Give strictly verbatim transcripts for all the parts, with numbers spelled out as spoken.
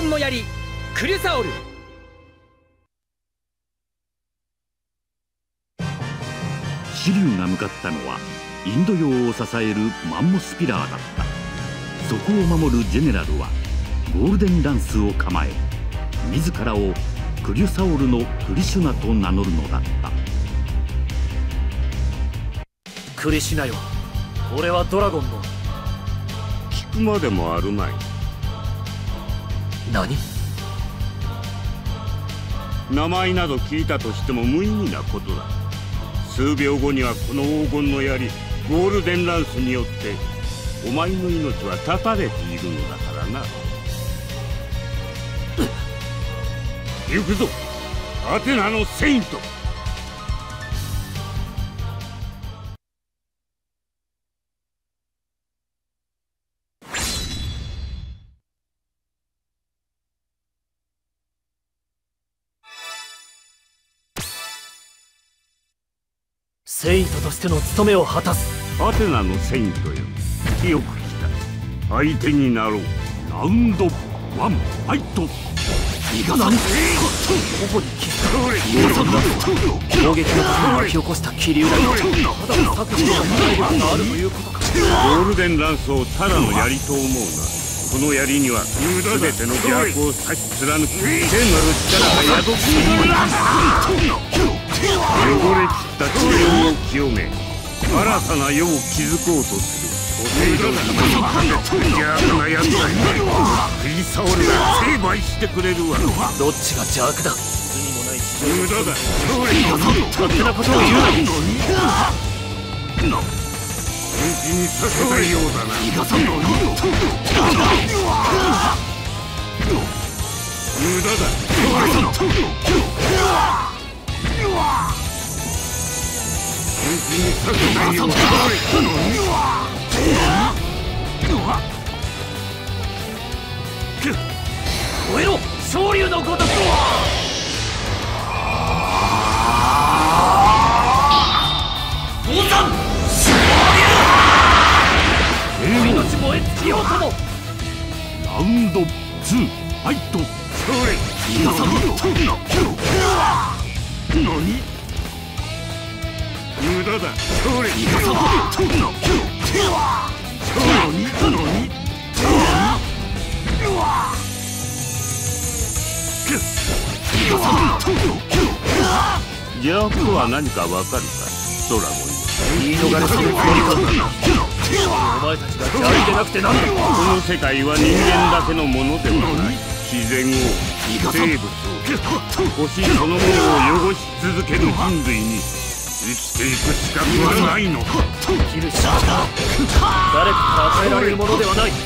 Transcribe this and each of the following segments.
ンの槍クリュサオル。 シリュウが向かったのはインド洋を支えるマンモスピラーだった。そこを守るジェネラルはゴールデンランスを構え、自らをクリュサオルのクリシュナと名乗るのだった。 クリシュナよ、俺はドラゴンの。 聞くまでもあるまい。 何？ 名前など聞いたとしても無意味なことだ。数秒後にはこの黄金の槍ゴールデンランスによってお前の命は絶たれているのだからな。行くぞアテナのセイント。 セイントとしての務めを果たす。 アテナのセイントよ、よく来た。相手になろう。ラウンドワンファイト。 いかなん頬に傷攻撃のために巻き起こした気流だが、ただの削除が体力があるということか。 ゴールデンランスをただの槍と思うな。この槍には全ての邪悪を差し貫く聖なる力が宿っている。汚れ切った地上を清め、新たな世を築こうとするポセイドン様に邪悪な奴らにクリサオルが成敗してくれるわ。 どっちが邪悪だ。罪もない地上無駄だ。 勝手なことを言うな。 本気にさせたいようだな。無駄だ。本気にさせたいようだ。 燃えろ昇竜のごとく。降参昇竜。命燃え尽きようとも。 ラウンドツーファイト。 何？無駄だ。それ。邪悪とは何かわかるか、ドラゴン。 言い逃れするつもりか。お前たちが邪悪でなくてなんだ。 この世界は人間だけのものではない。自然を、生物を、星そのものを汚し続ける人類に生きていく資格はないのか。 生きる資格だ。誰かから与えられるものではない。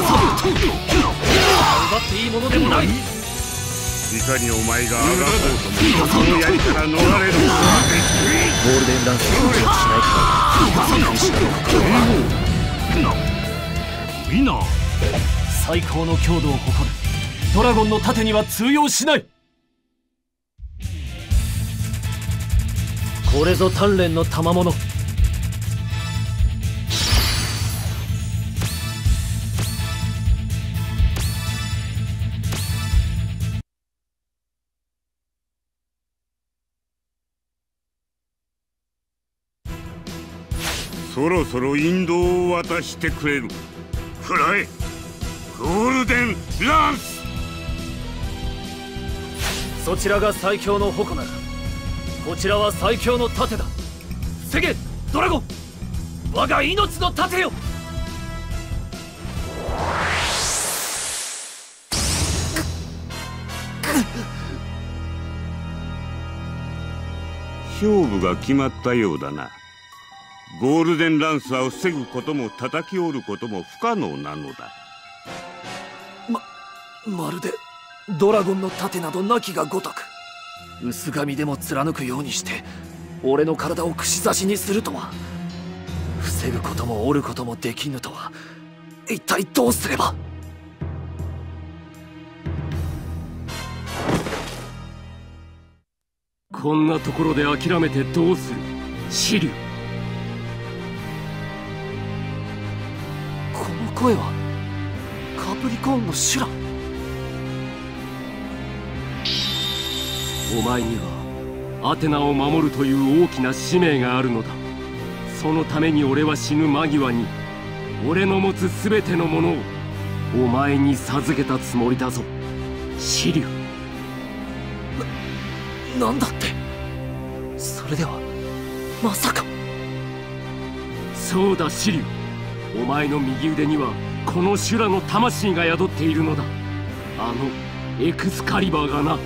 奪っていいものでもない。 いかにお前があがこうともその槍から逃れることはできない。 ゴールデンランスを拒否しないから苦しかった。 ウィナー。 最高の強度を誇るドラゴンの盾には通用しない。これぞ鍛錬の賜物。 そろそろ引導を渡してくれる。くらえゴールデンランス。 そちらが最強の矛ならこちらは最強の盾だ。防げドラゴン、我が命の盾よ。 勝負が決まったようだな。ゴールデンランスは防ぐことも叩き折ることも不可能なのだ。 ま、まるでドラゴンの盾などなきがごとく、薄紙でも貫くようにして俺の体を串刺しにするとは。防ぐことも折ることもできぬとは一体どうすれば。 こんなところで諦めてどうするシリュウ。 この声はカプリコーンのシュラ。 お前にはアテナを守るという大きな使命があるのだ。そのために俺は死ぬ間際に俺の持つ全てのものをお前に授けたつもりだぞ、シリュウ。な、なんだって。それではまさか。 そうだシリュウ、お前の右腕にはこの修羅の魂が宿っているのだ。あのエクスカリバーがな。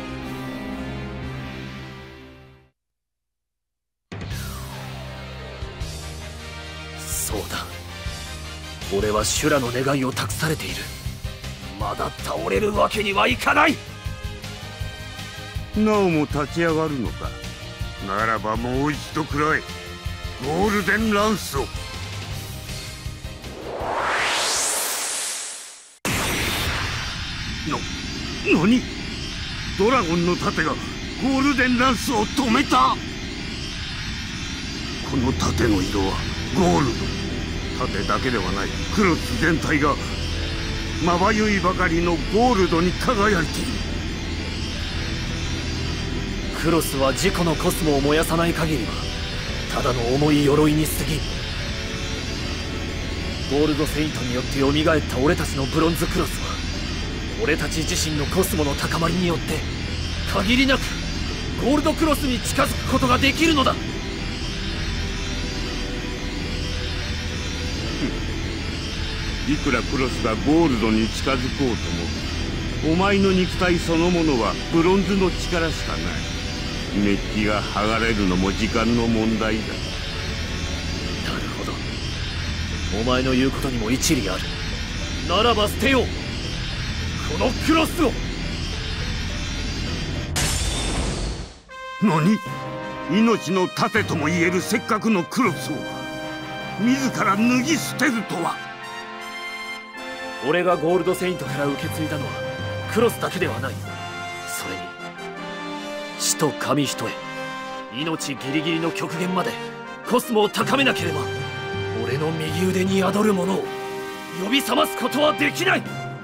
そうだ、俺は修羅の願いを託されている。まだ倒れるわけにはいかない。 なおも立ち上がるのか。ならばもう一度くらえゴールデンランスを。な、何？ドラゴンの盾がゴールデンランスを止めた。この盾の色はゴールド。盾だけではない、クロス全体がまばゆいばかりのゴールドに輝いている。 クロスは自己のコスモを燃やさない限りはただの重い鎧に過ぎん。ゴールドセイントによって蘇った俺たちのブロンズクロスは俺たち自身のコスモの高まりによって限りなくゴールドクロスに近づくことができるのだ。 いくらクロスがゴールドに近づこうとも、お前の肉体そのものはブロンズの力しかない。メッキが剥がれるのも時間の問題だ。 なるほど、お前の言うことにも一理ある。ならば捨てよう、このクロスを。 何？命の盾ともいえるせっかくのクロスを自ら脱ぎ捨てるとは。 俺がゴールドセイントから受け継いだのはクロスだけではない。それに死と紙一重、命ギリギリの極限までコスモを高めなければ俺の右腕に宿るものを呼び覚ますことはできない。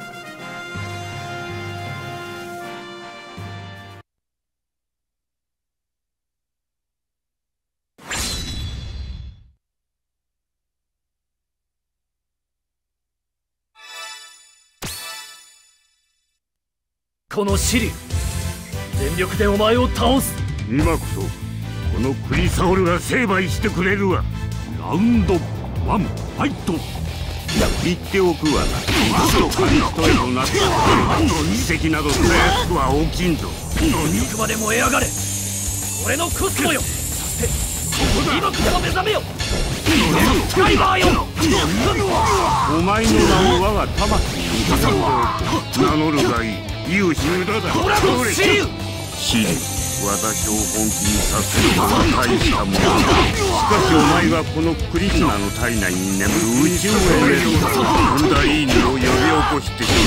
このシリュウ、全力でお前を倒す。 今こそこのクリサオルが成敗してくれるわ。 ラウンドワンファイト。 言っておくわな、一度紙一重となった奇跡などたやすくは大きんぞ。 肉まで燃え上がれ、俺のコスモよ。そして今こそ目覚めよ、スカイバーよ。 お前の名を我が魂に刻んでおく。名乗るがいい。勇士無駄だ。 ドラゴンシリュウ。 シリュウ、私を本気にさせるのは大したものだ。しかしお前がこのクリスナの体内に眠る宇宙エネルギーウンダリーヌを呼び起こしてし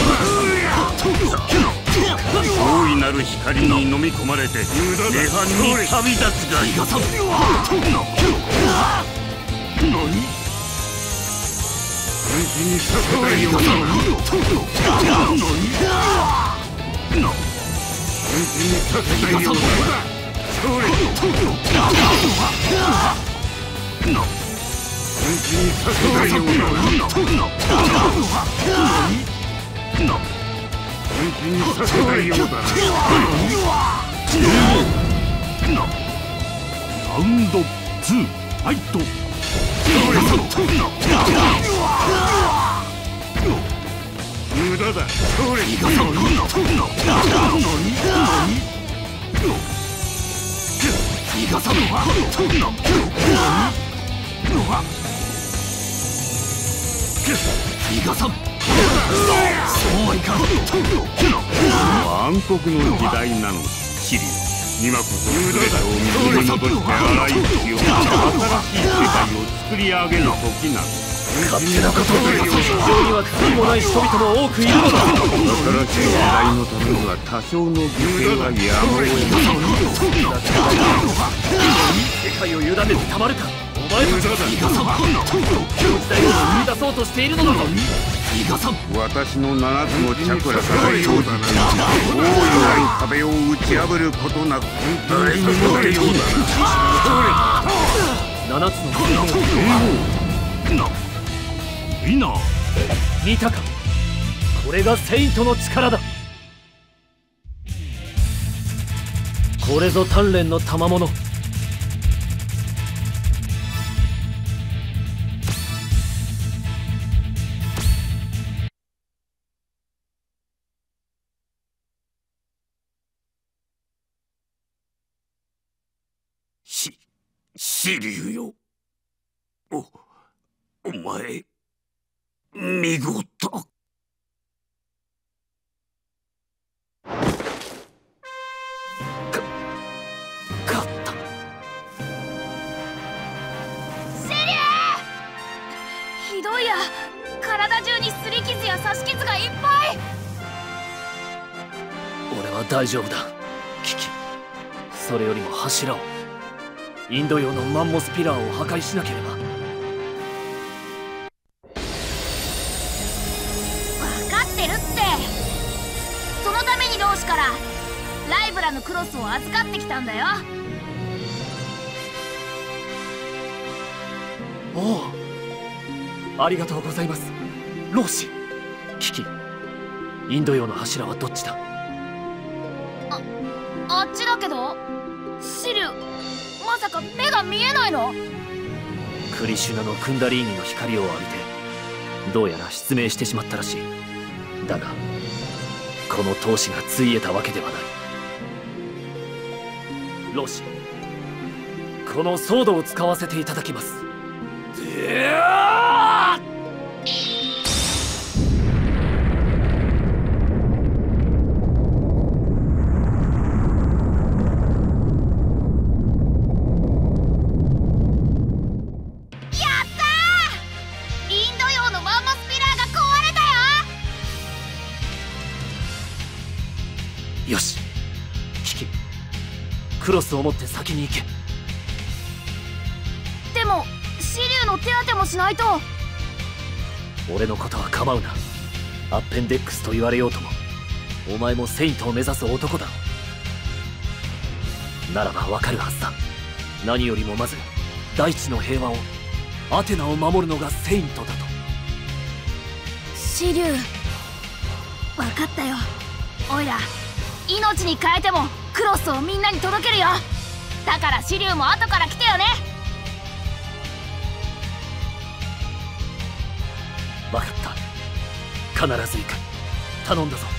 まう。大いなる光に飲み込まれて涅槃に旅立つがいい。何？本気にさせたいようだ。本気にさせたいようだ。それ。本気にさせたいようだ。本気にさせたいようだ。 ラウンドツーファイト。 無駄だ。それ。暗黒の時代なのだ、シリュウ。今こそ全てを水に戻して洗い清め、新しい世界を作り上げる時なの。 勝手なことを言う。非常には悔いもない人々も多くいるのだ。 新しい時代のためには多少の犠牲はやむを得ない。 世界を委ねてたまるか。お前たちはこの時代を生み出そうとしているのだぞ。 逃がさん。 私の七つのチャクラから用心大いなる壁を打ち破ることなく誰にもできない七つの生命なウィナー見たか。これがセイントの力だ。これぞ鍛錬の賜物。 し紫龍よ、おお前見事。 ひどいや、体中に擦り傷や刺し傷がいっぱい。 俺は大丈夫だキキ。それよりも柱を、インド洋のマンモスピラーを破壊しなければ。 分かってるって。そのために同志からライブラのクロスを預かってきたんだよ。 おう、ありがとうございます、老子。キキ、インド洋の柱はどっちだ？ あ、あっちだけど。シリュウ、まさか目が見えないの？ クリシュナのクンダリーニの光を浴びて、どうやら失明してしまったらしい。だがこの闘志がついえたわけではない。老子、このソードを使わせていただきます。よし、キキ、クロスを持って先に行け。 でもシリュウの手当てもしないと。 俺のことは構うな。アッペンデックスと言われようとも、お前もセイントを目指す男だろう。ならばわかるはずだ。何よりもまず大地の平和を、アテナを守るのがセイントだと。 シリュウ、分かったよ。おいら命に変えてもクロスをみんなに届けるよ。だからシリュウも後から来てよね。 分かった、必ず行く。頼んだぞ。